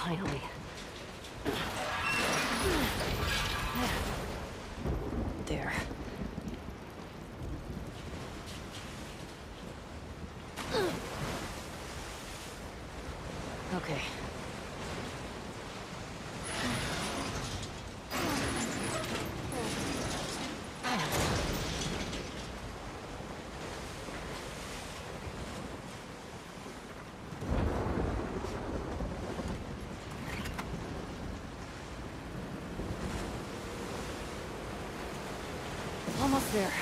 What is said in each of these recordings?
Finally. There. Okay. Almost there.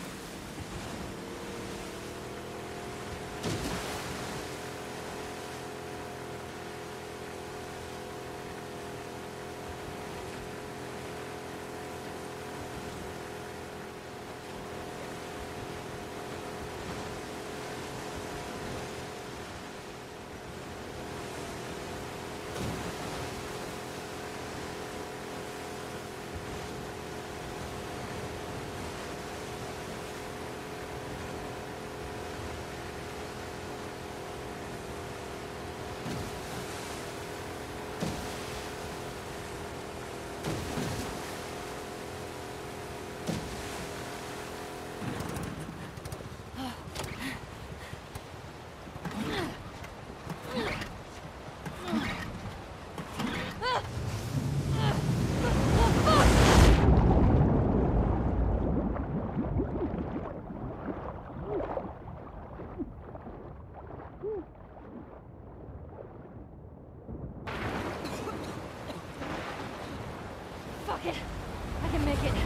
Fuck it. I can make it.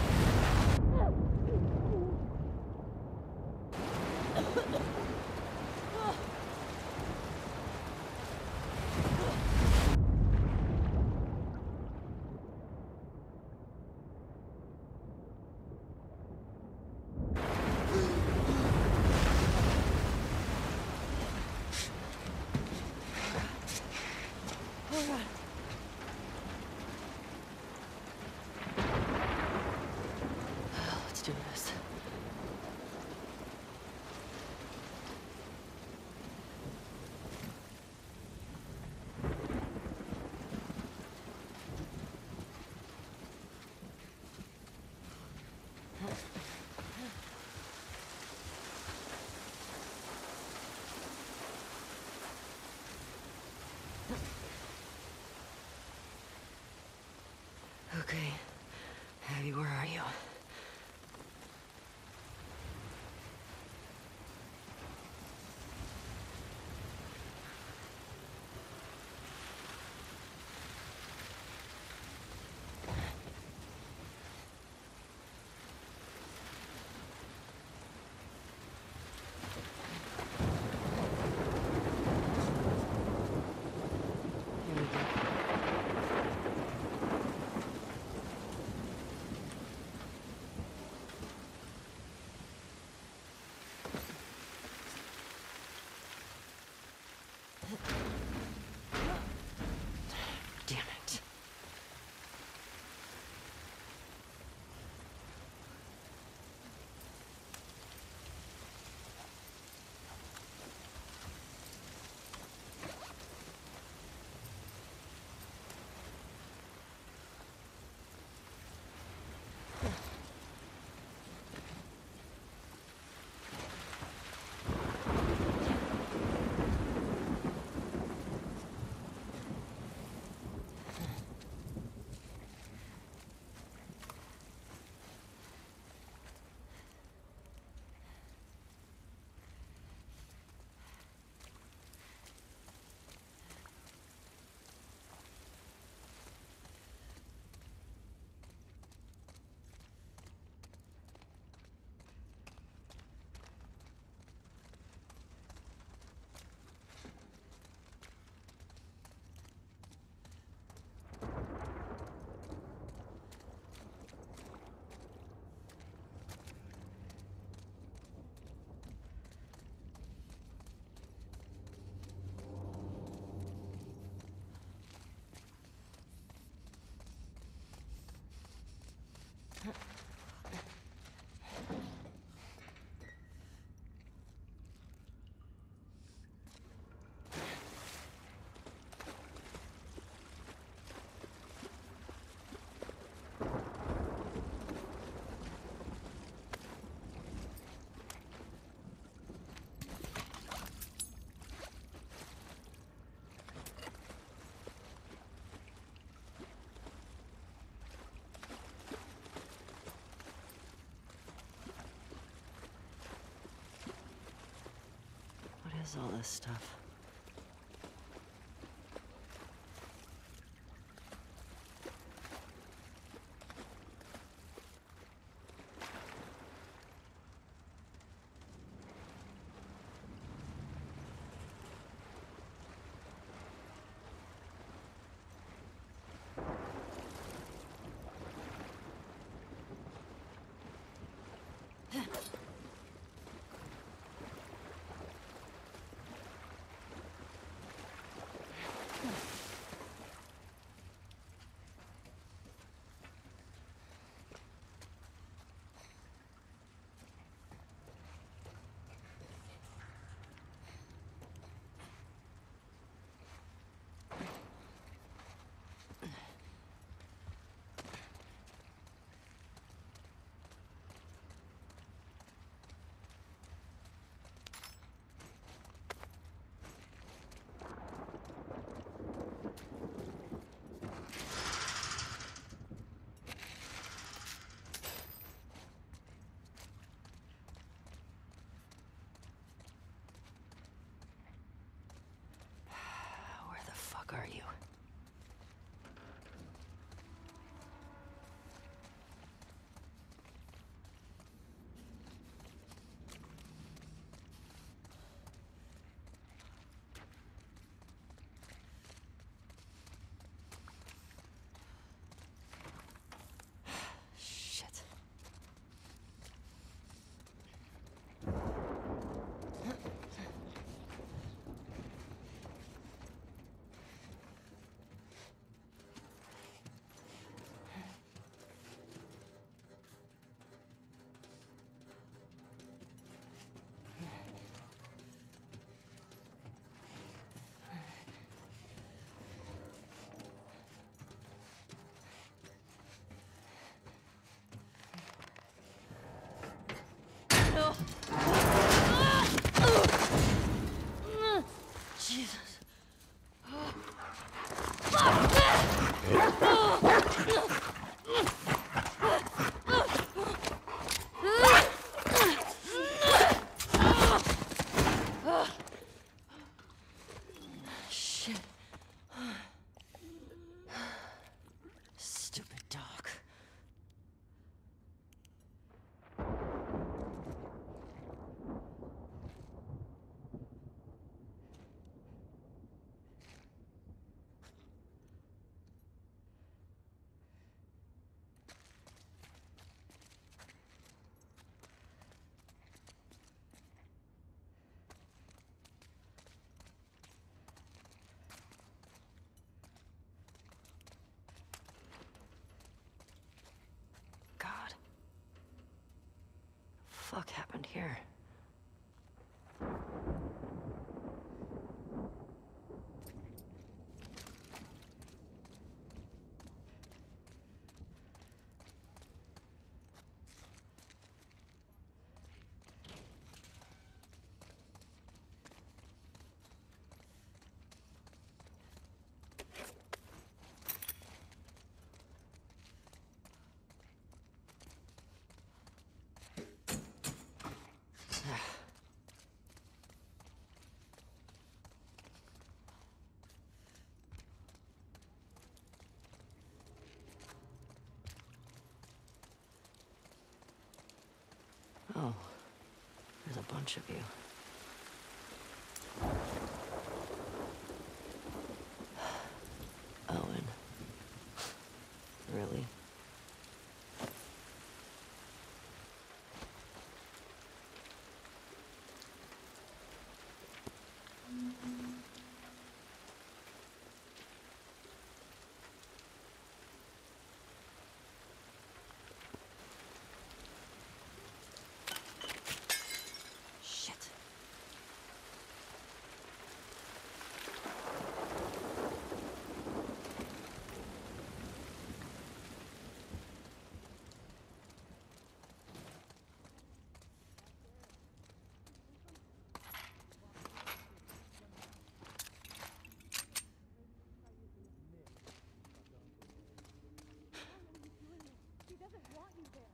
Let's do this. Okay. Abby, where are you? Here we go. is all this stuff? Are you? Shit. Jesus. Shit. Stupid dog. Fuck happened here? Oh, there's a bunch of you. Owen. Really?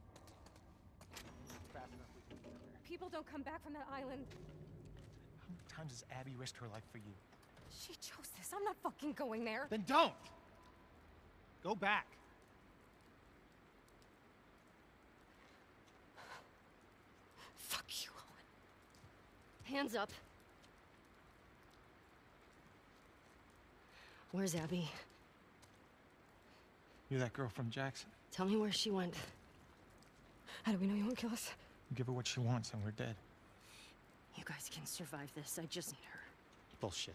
People don't come back from that island. times has Abby risked her life for you? She chose this. I'm not fucking going there. Then don't! Go back. Fuck you, Owen. Hands up. Where's Abby? You're that girl from Jackson. Tell me where she went. How do we know you won't kill us? Give her what she wants and we're dead. You guys can survive this. I just need her. Bullshit.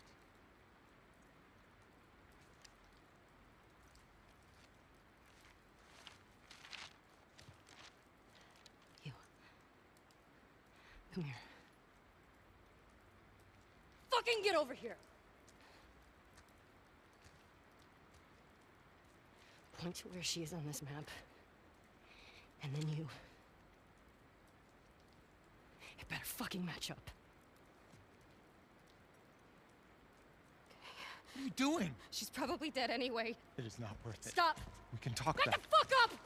You. Come here. Fucking get over here! Point to where she is on this map. And then you. It better fucking match up. What are you doing? She's probably dead anyway. It is not worth it. Stop! We can talk Back that. the fuck up!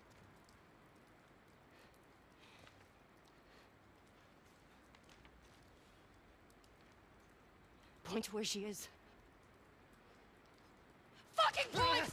Point to where she is. Fucking point!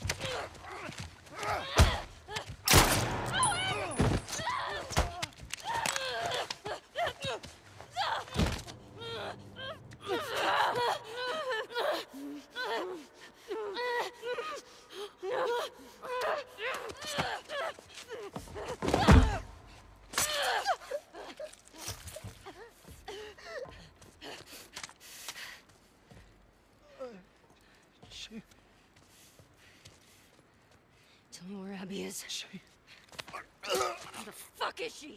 She... Tell me where Abby is. Where the fuck is she?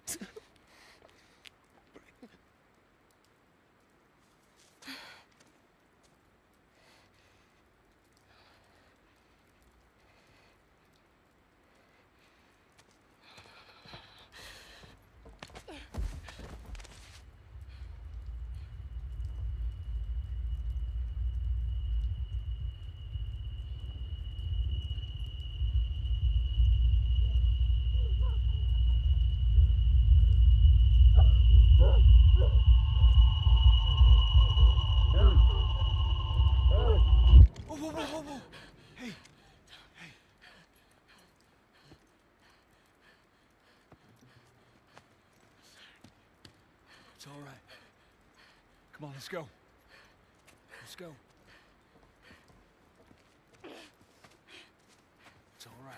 Whoa. Hey. It's all right. Come on, let's go. Let's go. It's all right.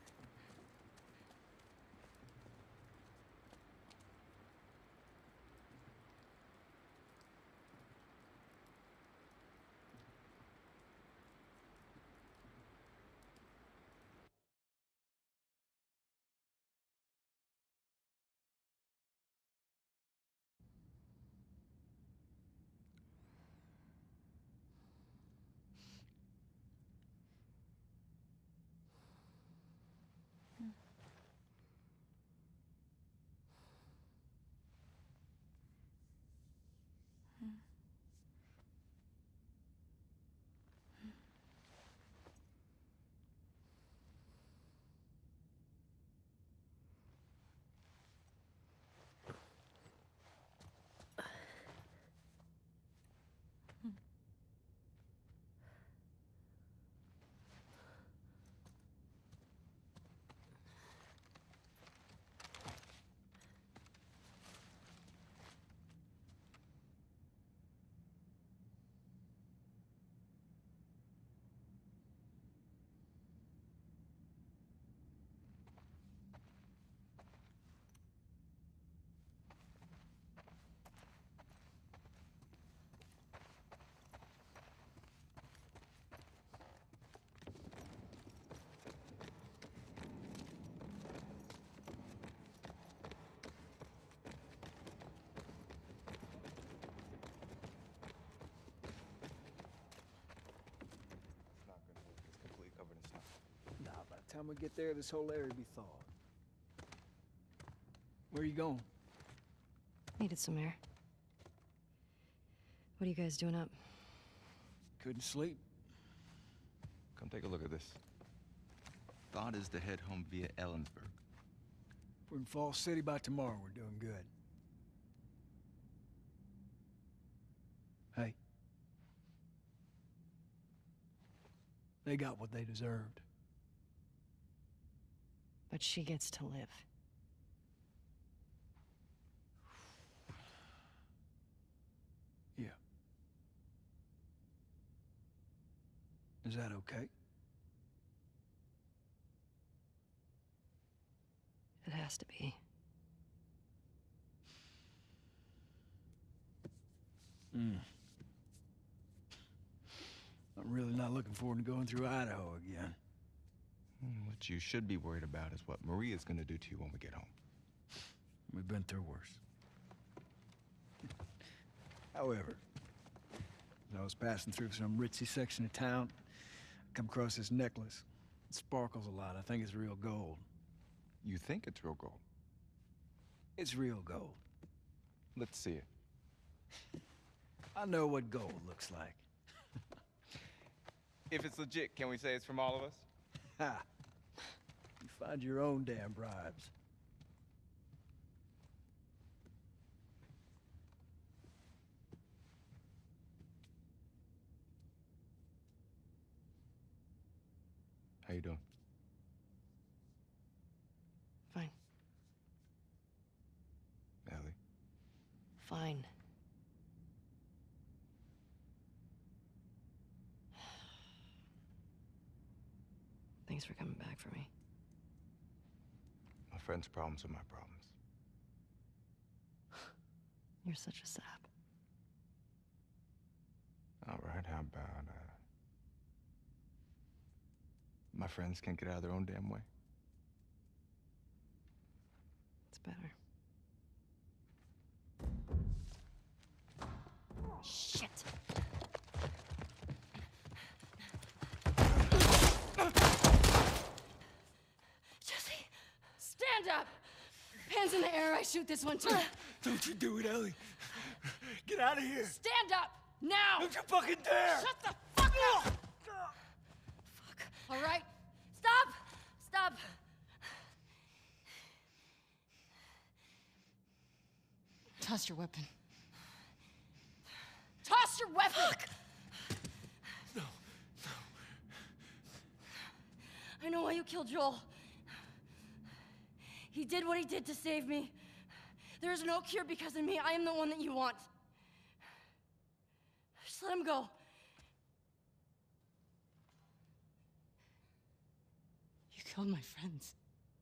Time we get there, this whole area will be thawed. Where are you going? Needed some air. What are you guys doing up? Couldn't sleep. Come take a look at this. Thought is to head home via Ellensburg. If we're in Falls City by tomorrow, we're doing good. They got what they deserved. But she gets to live. Yeah. Is that okay? It has to be. I'm really not looking forward to going through Idaho again. What you should be worried about is what Maria's gonna do to you when we get home. We've been through worse. However, as I was passing through some ritzy section of town, I come across this necklace. It sparkles a lot. I think it's real gold. You think it's real gold? It's real gold. Let's see it. I know what gold looks like. If it's legit, can we say it's from all of us? Ha! You find your own damn bribes. How you doing? Fine. Ellie? Fine. Thanks for coming back for me. My friend's problems are my problems. You're such a sap. All right, how about, my friends can't get out of their own damn way? It's better. Shit! Jesse, stand up! Hands in the air, I shoot this one too. Don't you do it, Ellie. Get out of here. Stand up! Now! Don't you fucking dare! Shut the fuck up! Fuck. All right. Stop! Stop! Toss your weapon. Toss your weapon! Fuck. No. I know why you killed Joel. He did what he did to save me. There is no cure because of me. I am the one that you want. Just let him go. You killed my friends.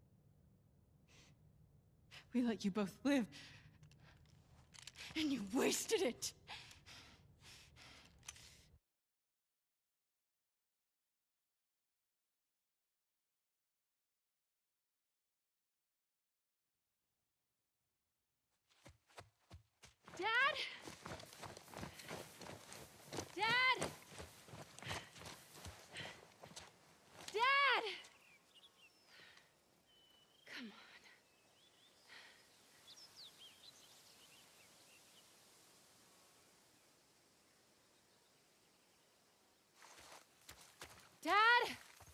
We let you both live. And you wasted it. Dad? Dad? Dad! Come on. Dad?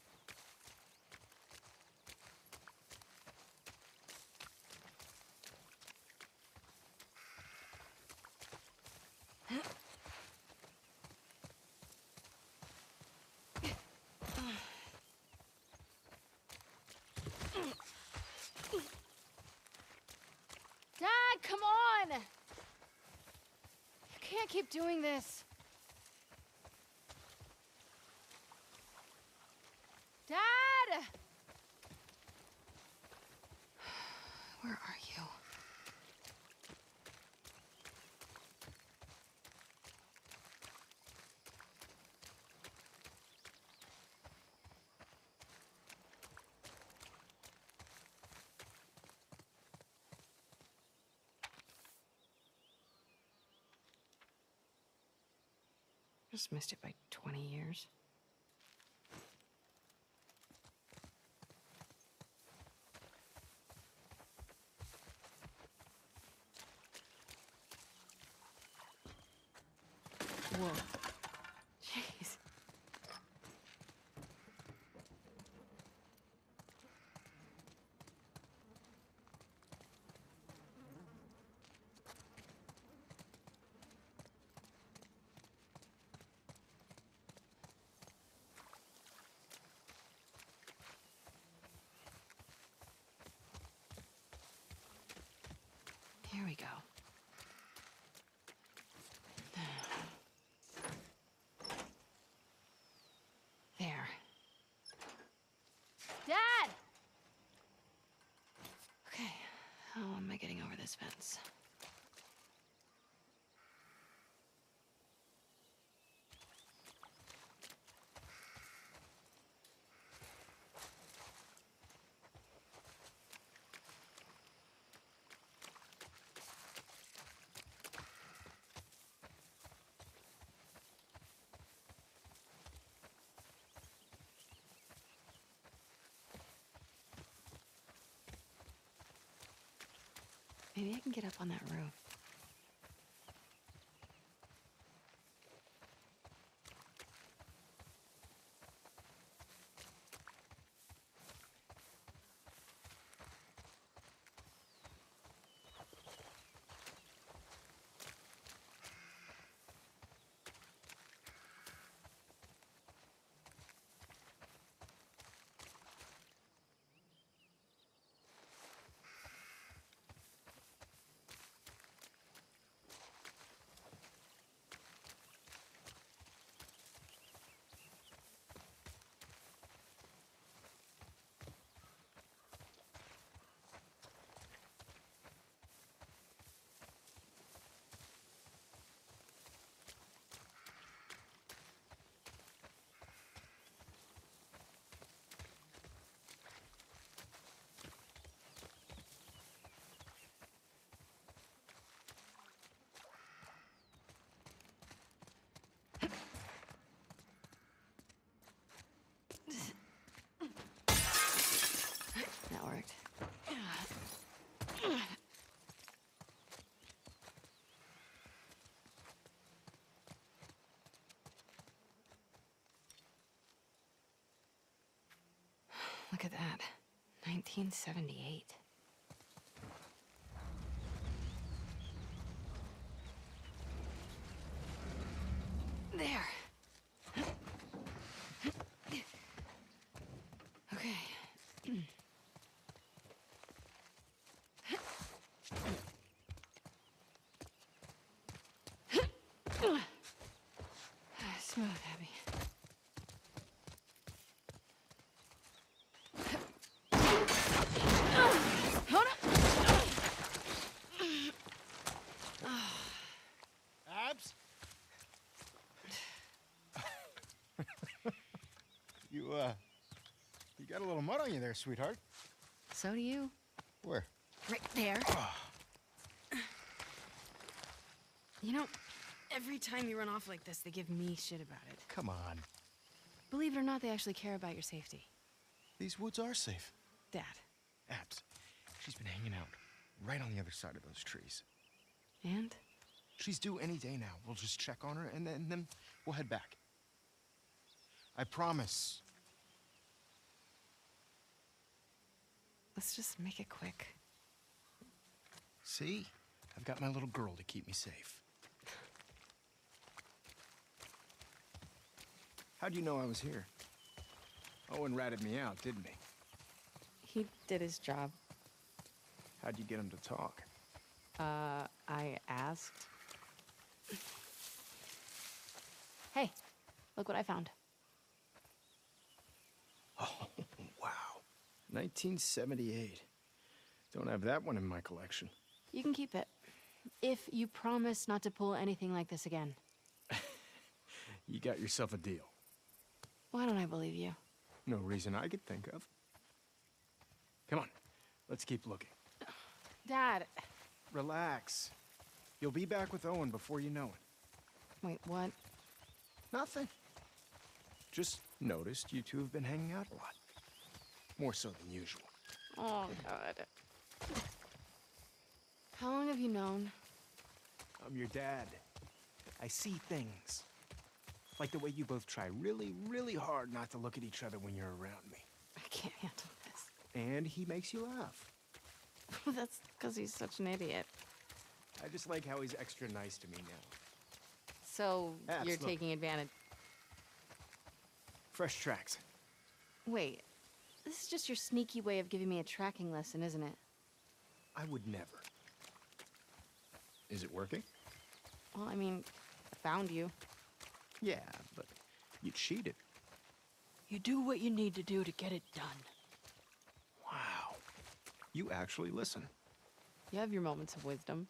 Dad, come on! You can't keep doing this. Dad! Where are you? Just missed it by 20 years. Whoa. Jeez. There we go. There. Dad! Okay, how am I getting over this fence? Maybe I can get up on that roof. That worked. Look at that. 1978. There. Okay. Smooth, Abby. Abs? You got a little mud on you there, sweetheart. So do you. Where? Right there. You know, every time you run off like this, they give me shit about it. Come on. Believe it or not, they actually care about your safety. These woods are safe. Dad. Abs, she's been hanging out right on the other side of those trees. And? She's due any day now. We'll just check on her, and then we'll head back. I promise. Let's just make it quick. See? I've got my little girl to keep me safe. How'd you know I was here? Owen ratted me out, didn't he? He did his job. How'd you get him to talk? I asked. Hey, look what I found. Oh, wow. 1978. Don't have that one in my collection. You can keep it. If you promise not to pull anything like this again. You got yourself a deal. Why don't I believe you? No reason I could think of. Come on, let's keep looking. Dad. Relax. You'll be back with Owen before you know it. Wait, what? Nothing. Just noticed you two have been hanging out a lot. More so than usual. Oh, God. How long have you known? I'm your dad. I see things. Like the way you both try really, really hard not to look at each other when you're around me. I can't handle this. And he makes you laugh. That's because he's such an idiot. I just like how he's extra nice to me now. So, Abs, you're look. taking advantage. Fresh tracks. Wait, this is just your sneaky way of giving me a tracking lesson, isn't it? I would never. Is it working? Well, I mean, I found you. Yeah, but you cheated. You do what you need to do to get it done. Wow. You actually listen. You have your moments of wisdom.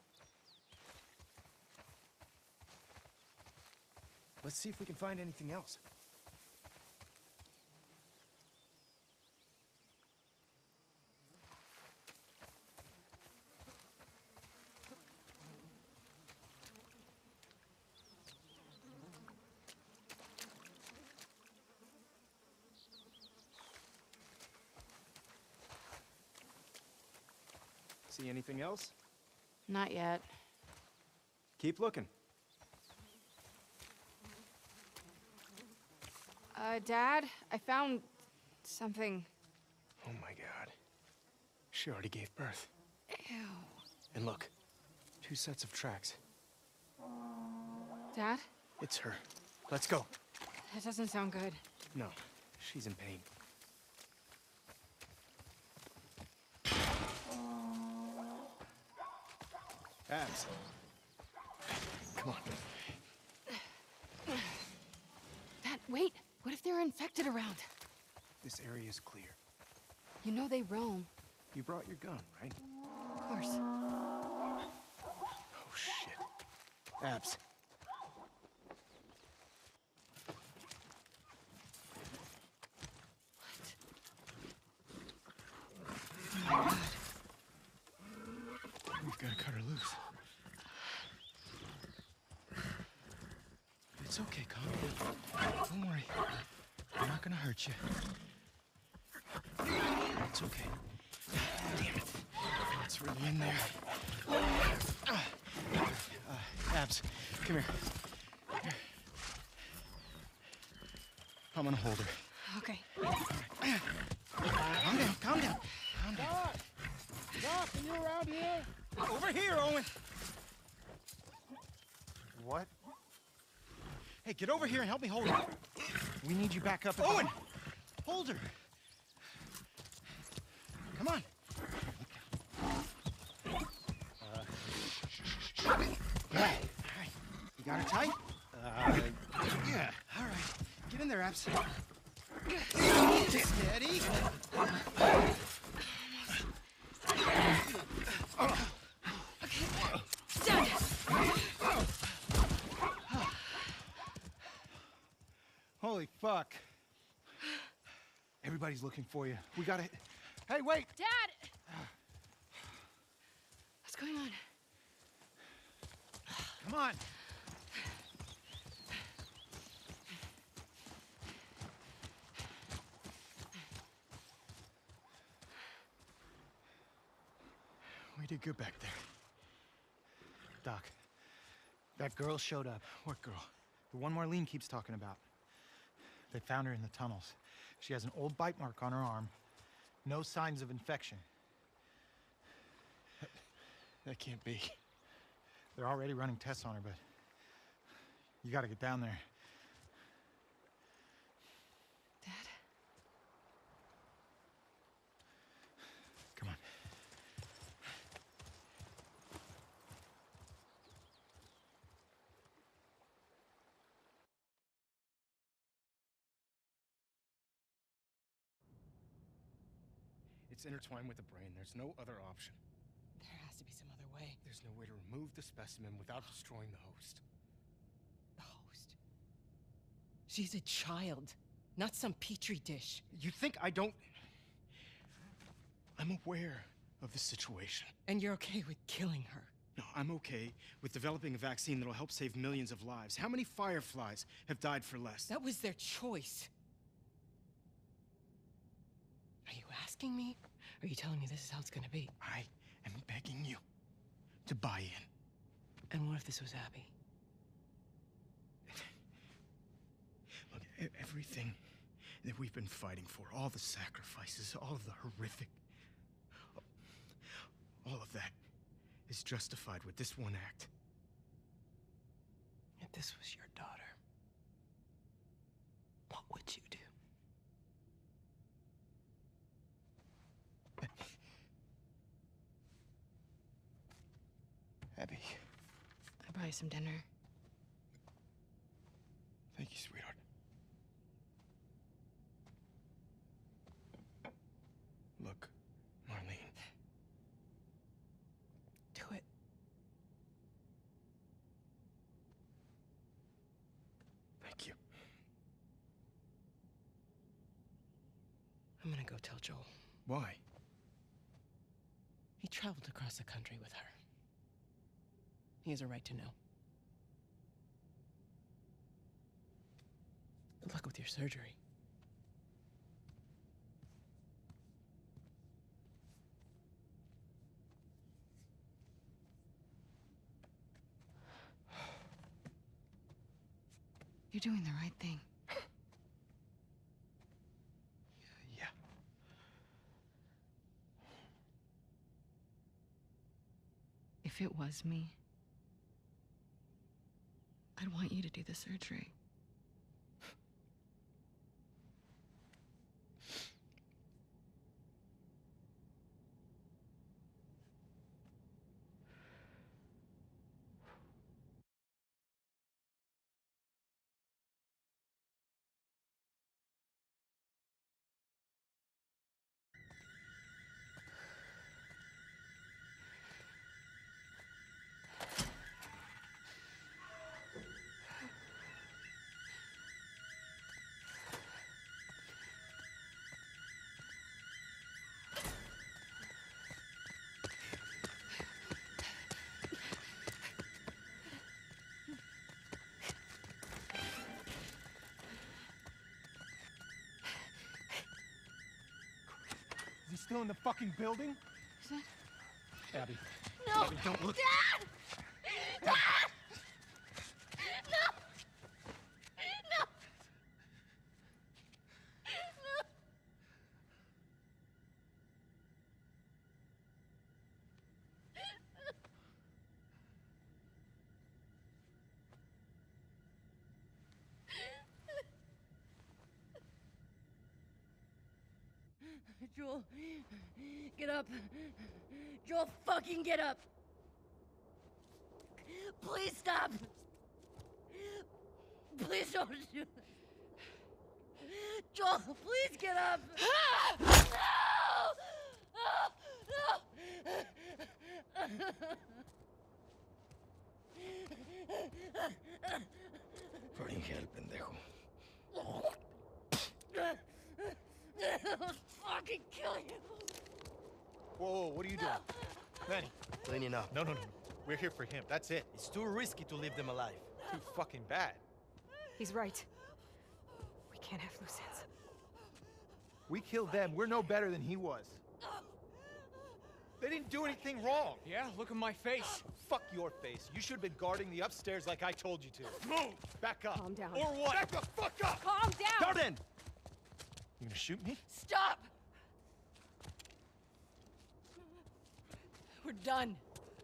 Let's see if we can find anything else. See anything else? Not yet. Keep looking. Dad, I found something. Oh my God. She already gave birth. Ew. And look, 2 sets of tracks. Dad? It's her. Let's go. That doesn't sound good. No, she's in pain. Abs. Come on. Dad, wait. What if they're infected around? This area is clear. You know they roam. You brought your gun, right? Of course. Oh, shit. Abs. We've got to cut her loose. It's okay, calm down. Don't worry. I'm not gonna hurt you. It's okay. Damn it. It's really in there. Abs, come here. I'm gonna hold her. Okay. Calm down, calm down. Calm down. Doc, are you around here? Over here, Owen. What? Hey, get over here and help me hold her. We need you back up. Owen! Hold her. Come on. All right. You got her tight? Yeah. All right. Get in there, Abs. Steady. Dad! Holy fuck. Everybody's looking for you. We gotta... Hey, wait! Dad! What's going on? Come on. We did good back there. Doc, that girl showed up. What girl? The one Marlene keeps talking about. They found her in the tunnels. She has an old bite mark on her arm. No signs of infection. That can't be. They're already running tests on her, but you gotta get down there. Dad? Come on. It's intertwined with the brain. There's no other option. There has to be some other way. There's no way to remove the specimen without destroying the host. The host. She's a child, not some petri dish. You think I don't... I'm aware of the situation. And you're okay with killing her? No, I'm okay with developing a vaccine that'll help save millions of lives. How many fireflies have died for less? That was their choice. Are you asking me? Or are you telling me this is how it's gonna be? I am begging you to buy in. And what if this was Abby? Look, everything that we've been fighting for, all the sacrifices, all of the horrific... all of that is justified with this one act. If this was your daughter, what would you do? Abby, buy you some dinner. Thank you, sweetheart. Look, Marlene. Do it. Thank you. I'm gonna go tell Joel. Why? He traveled across the country with her. He has a right to know. Good luck with your surgery. You're doing the right thing. Yeah. If it was me, I'd want you to do the surgery. Is he still in the fucking building? Is it? Abby. No! Abby, don't look. Dad! Dad! No! No! No! Joel, get up. Joel, fucking get up. Please stop. Please don't shoot. Joel, please get up. No! Por hell, pendejo. I'll fucking kill you. Whoa, what are you doing? Manny. Cleaning up. No. We're here for him. That's it. It's too risky to leave them alive. Too fucking bad. He's right. We can't have loose ends. We killed them. We're no better than he was. They didn't do anything wrong. Yeah, look at my face. Fuck your face. You should have been guarding the upstairs like I told you to. Move! Back up. Calm down. Or what? Back the fuck up! Calm down! Garden! You gonna shoot me? Stop! We're done.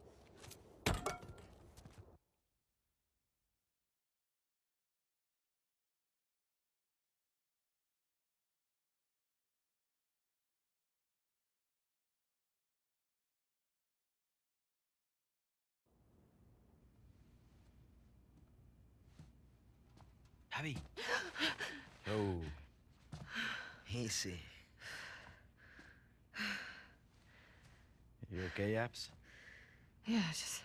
Abby. Oh. Easy. You okay, Abs? Yeah, just...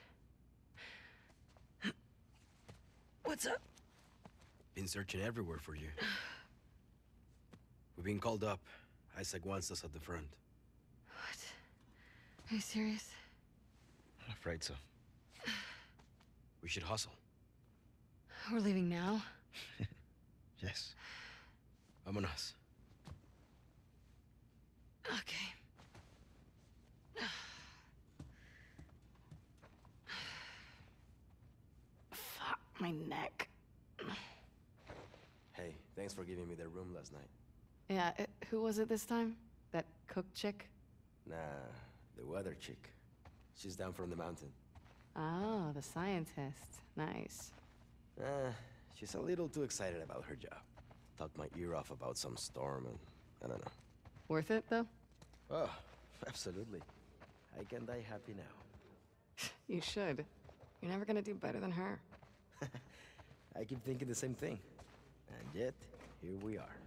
What's up? Been searching everywhere for you. We've been called up. Isaac wants us at the front. What? Are you serious? I'm afraid so. We should hustle. We're leaving now? Yes. Vámonos. Okay. Fuck my neck. Hey, thanks for giving me the room last night. Yeah, who was it this time? That cook chick? Nah, the weather chick. She's down from the mountain. Oh, the scientist. Nice. She's a little too excited about her job. Talked my ear off about some storm and I don't know. Worth it, though? Oh, absolutely. I can die happy now. You should. You're never gonna do better than her. I keep thinking the same thing. And yet, here we are.